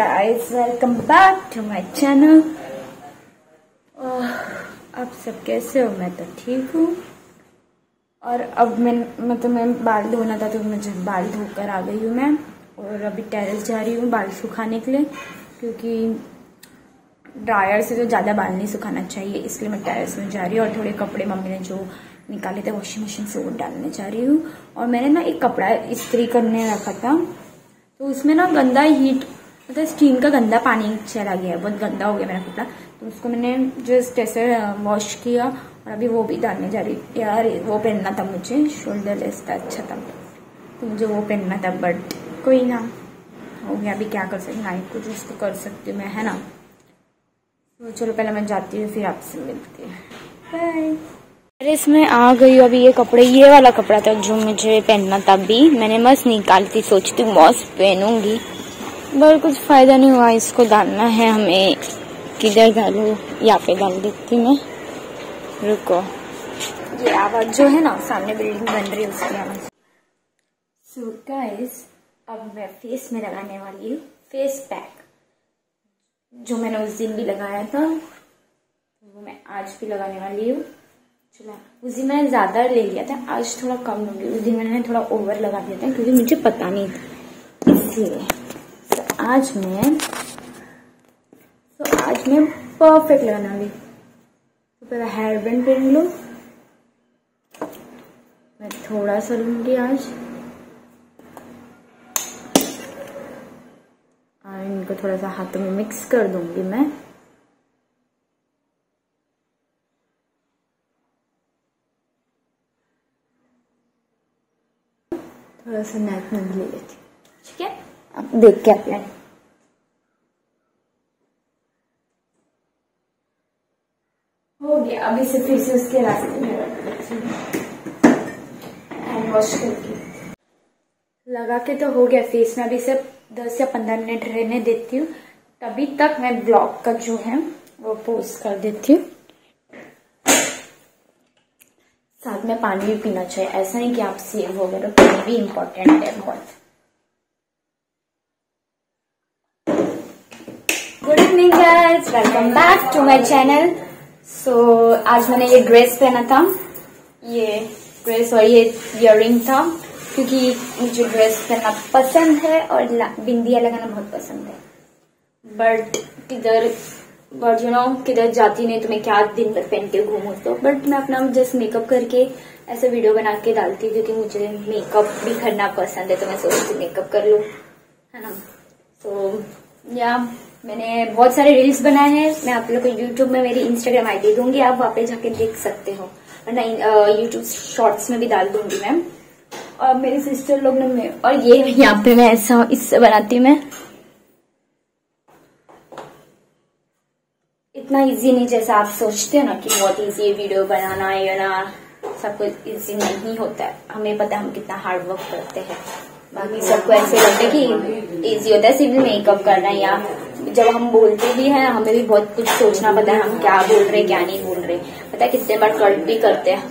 Guys, welcome back to my channel. आप सब कैसे हो? मैं तो ठीक हूँ। और अब मैं बाल धोना था तो मुझे बाल धोकर आ गई हूँ मैं। और अभी टेरेस जा रही हूँ बाल सुखाने के लिए, क्योंकि ड्रायर से तो ज़्यादा बाल नहीं सुखाना चाहिए, इसलिए मैं टेरेस में जा रही हूँ। और थोड़े कपड़े मम्मी ने जो निकाले थे वॉशिंग मशीन से वो डालने जा रही हूँ। और मैंने ना एक कपड़ा इस्त्री करने रखा था, तो उसमें ना गंदा हीट मतलब स्टीम का गंदा पानी चला गया, बहुत गंदा हो गया मेरा कपड़ा। तो उसको मैंने जस्ट ऐसे वॉश किया और अभी वो भी डालने जा रही। यार वो पहनना था मुझे, शोल्डर लेस था, अच्छा था, तो मुझे वो पहनना था, बट कोई ना, हो गया। अभी क्या कर सकते, नाइट को जो तो कर सकती हूँ मैं, है ना। तो चलो पहले मैं जाती हूँ, फिर आपसे मिलती हूँ, बाय। इसमें आ गई हूँ। अभी ये कपड़े, ये वाला कपड़ा था जो मुझे पहनना था, अभी मैंने मस्त निकाली थी, सोचती हूँ मस्त पहनूंगी, पर कुछ फायदा नहीं हुआ। इसको डालना है हमें, किधर डालूं? यहाँ पे डाल देती मैं, रुको। ये आवाज जो है ना, सामने बिल्डिंग बन रही है उसकी आवाज। सो गाइस, अब मैं फेस में लगाने वाली हूँ फेस पैक, जो मैंने उस दिन भी लगाया था, वो मैं आज भी लगाने वाली हूँ। चला, उस दिन मैंने ज्यादा ले लिया था, आज थोड़ा कम लूंगी। उस दिन मैंने थोड़ा ओवर लगा दिया था क्योंकि मुझे पता नहीं था, इसलिए। तो आज मैं परफेक्ट लगाना भी। तो पहले हेयर बैंड पहन लो, मैं थोड़ा सा लूंगी आज, और इनको थोड़ा सा हाथों में मिक्स कर दूंगी मैं। थोड़ा सा नेक में भी ले लेती हूँ, ठीक है? अब देख के अप्लाई। हो गया, अभी से फिर से उसके रास्ते में हैंड वॉश करके लगा के तो हो गया फेस में। अभी से 10 या 15 मिनट रहने देती हूँ, तभी तक मैं ब्लॉग का जो है वो पोस्ट कर देती हूँ। साथ में पानी भी पीना चाहिए, ऐसा नहीं कि आप सेव हो गए, तो पानी भी इम्पोर्टेंट है बहुत। Good evening guys, welcome back to my channel. So आज मैंने ये ड्रेस पहना था, ये ड्रेस और ये इयररिंग था, क्योंकि मुझे ड्रेस पहनना पसंद है और बिंदिया लगाना बहुत पसंद है। बट यू नो किधर जाती नहीं तो मैं क्या दिन भर पहन के घूमूं, तो बट मैं अपना जस्ट मेकअप करके ऐसे वीडियो बना के डालती हूँ, क्योंकि मुझे मेकअप भी करना पसंद है, तो मैं सोचती मेकअप कर लूँ, है ना। तो या मैंने बहुत सारे रील्स बनाए हैं, मैं आप लोग को यूट्यूब में मेरी इंस्टाग्राम आईडी दूंगी, आप वहाँ पे जाके देख सकते हो, और ना यूट्यूब शॉर्ट्स में भी डाल दूंगी मैं। और मेरी सिस्टर लोग ने, और ये यहाँ पे मैं ऐसा इससे बनाती हूँ मैं। इतना इजी नहीं जैसा आप सोचते हो ना कि बहुत इजी है वीडियो बनाना, या ना, सब कुछ इजी नहीं होता है। हमें पता है हम कितना हार्ड वर्क करते हैं, बाकी सबको ऐसे लगता है कि इजी होता है सिर्फ मेकअप करना, या जब हम बोलते भी हैं हमें भी बहुत कुछ सोचना पड़ता है, हम क्या बोल रहे क्या नहीं बोल रहे, पता है कितने बार कट भी करते हैं।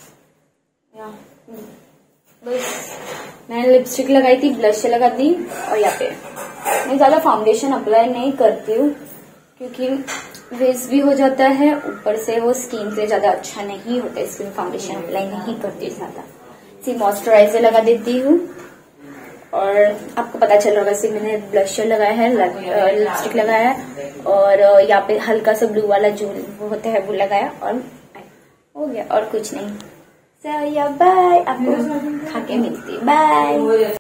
बस मैंने लिपस्टिक लगाई थी, ब्लश लगा दी, और यहाँ पे मैं ज्यादा फाउंडेशन अप्लाई नहीं करती हूँ, क्योंकि वेस्ट भी हो जाता है, ऊपर से वो स्किन से ज्यादा अच्छा नहीं होता, इसलिए फाउंडेशन अप्लाई नहीं करती ज्यादा। सिर्फ मॉइस्चराइजर लगा देती हूँ, और आपको पता चल रहा होगा सिर्फ मैंने ब्लशर लगाया है, लिपस्टिक लगाया है, और यहाँ पे हल्का सा ब्लू वाला जो वो होता है वो लगाया, और हो गया, और कुछ नहीं। सो या बाय, आपको खा के मिलती है, बाय।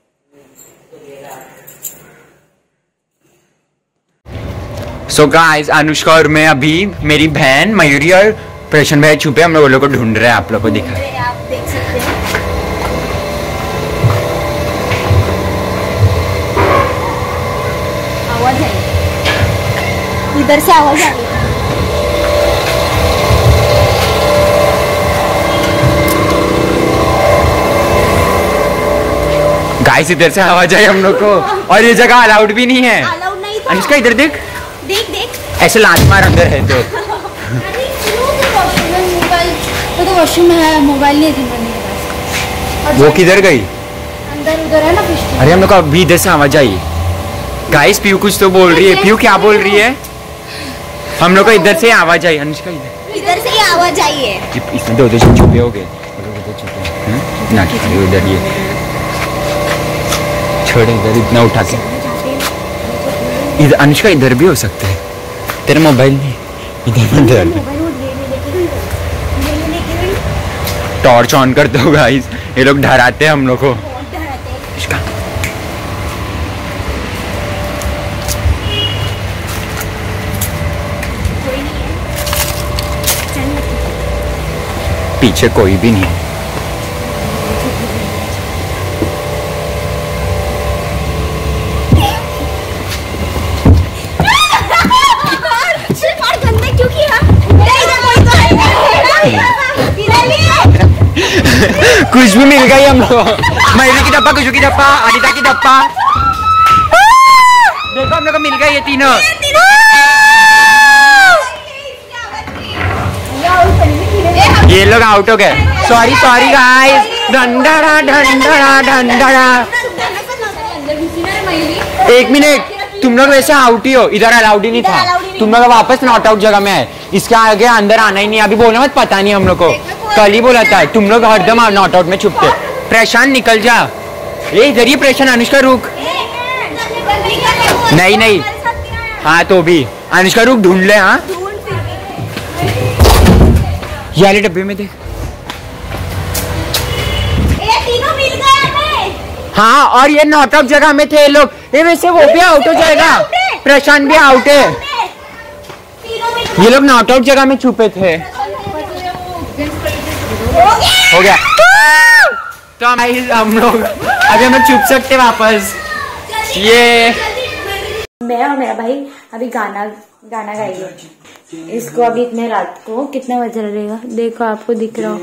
सो गाइस, अनुष्का और मैं अभी, मेरी बहन मयूरी और प्रशन भाई छुपे, हम लोग को ढूंढ रहे हैं, आप लोग को दिखा, आप देख सकते हैं। आवाज आई, इधर से आवाज आ रही है। गाइस इधर से आवाज आई हम लोग को, और ये जगह अलाउड भी नहीं है। अलाउड नहीं था। अनुष्का इधर देख, देख देख, ऐसे लात मार अंदर है तो। तो वॉशरूम है, मोबाइल नहीं थी मेरे पास। वो किधर गई? अंदर उधर है ना फिश। अरे हम लोग को अभी इधर से आवाज आई। गाइस पीयू कुछ तो बोल रही है। पीयू क्या बोल रही है? हम लोग को इधर से आवाज आई। अनुष्का इधर से ही आवाज आई है। इसमें दो छुपे हो गए। ना उधर ये छोड़, इधर इतना उठा के इधर। अनुष्का इधर भी हो सकते हैं। तेरा मोबाइल नहीं इधर मत। टॉर्च ऑन कर दो गाइस, ये लोग डराते हैं हम लोग को। पीछे कोई भी नहीं। कुछ भी मिल गई हम लोग। मयूरी की डब्बा, कुछ की डब्बा, अनिता की डब्बा। देखो हम लोग को मिल गई ये तीनों। ये लोग आउट हो गए। Sorry sorry guys. ढंढरा ढंढरा ढंढरा। एक मिनट, तुम लोग वैसे आउट ही हो। इधर अलाउड ही नहीं था। तुम लोग वापस नॉट आउट जगह में आए। इसके आगे अंदर आना ही नहीं। अभी बोला मत, पता नहीं हम लोग को। कल ही बोला था। तुम लोग हरदम नॉट आउट में छुपते। प्रशांत निकल जा। ये इधर ही प्रशांत। अनुष्का रुक। नहीं नहीं, हाँ तो भी अनुष्का रुक, ढूंढ ले। हाँ ये डब्बे में देख। हाँ, और ये नॉट आउट जगह में थे लोग। ये वैसे वो भी आउट हो जाएगा। प्रशांत भी आउट है। ये लोग नॉट आउट जगह में छुपे थे। हो गया तो हम लोग अभी हम छुप सकते वापस। ये मैं और मेरा भाई अभी गाना गाएंगे। इसको अभी इतने रात को कितना बज रहेगा देखो, आपको दिख रहा हो।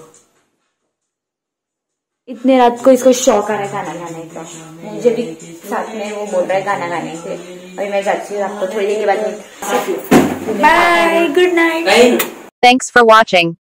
इतने रात को इसको शौक आ रहा है गाना गाने का। मुझे भी साथ में वो बोल रहा है गाना गाने से। अभी मैं जाती हूँ, आपको थोड़ी देर के बाद। Bye, good night. Thanks for watching.